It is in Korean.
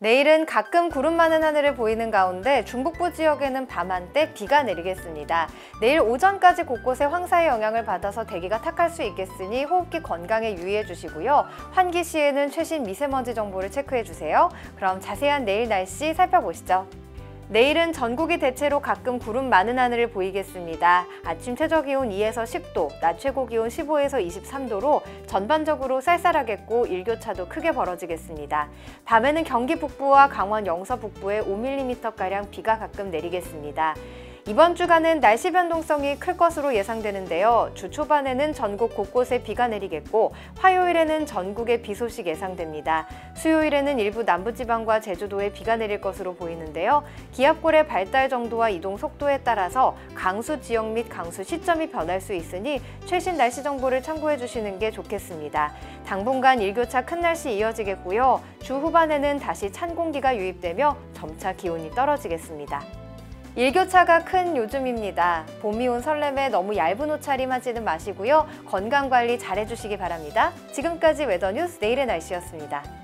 내일은 가끔 구름 많은 하늘을 보이는 가운데 중북부 지역에는 밤 한때 비가 내리겠습니다. 내일 오전까지 곳곳에 황사의 영향을 받아서 대기가 탁할 수 있겠으니 호흡기 건강에 유의해 주시고요. 환기 시에는 최신 미세먼지 정보를 체크해 주세요. 그럼 자세한 내일 날씨 살펴보시죠. 내일은 전국이 대체로 가끔 구름 많은 하늘을 보이겠습니다. 아침 최저기온 2에서 10도, 낮 최고기온 15에서 23도로 전반적으로 쌀쌀하겠고 일교차도 크게 벌어지겠습니다. 밤에는 경기 북부와 강원 영서 북부에 5mm가량 비가 가끔 내리겠습니다. 이번 주간은 날씨 변동성이 클 것으로 예상되는데요. 주 초반에는 전국 곳곳에 비가 내리겠고 화요일에는 전국에 비 소식 예상됩니다. 수요일에는 일부 남부지방과 제주도에 비가 내릴 것으로 보이는데요. 기압골의 발달 정도와 이동 속도에 따라서 강수 지역 및 강수 시점이 변할 수 있으니 최신 날씨 정보를 참고해 주시는 게 좋겠습니다. 당분간 일교차 큰 날씨 이어지겠고요. 주 후반에는 다시 찬 공기가 유입되며 점차 기온이 떨어지겠습니다. 일교차가 큰 요즘입니다. 봄이 온 설렘에 너무 얇은 옷차림하지는 마시고요. 건강관리 잘 해주시기 바랍니다. 지금까지 웨더뉴스 내일의 날씨였습니다.